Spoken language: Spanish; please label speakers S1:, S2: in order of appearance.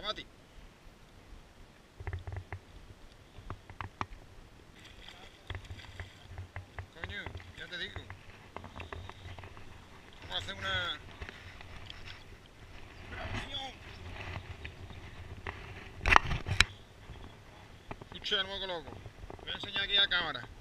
S1: Mati. Coño, ya te digo. Vamos a hacer una operación. Escucha el moco loco. Voy a enseñar aquí a cámara.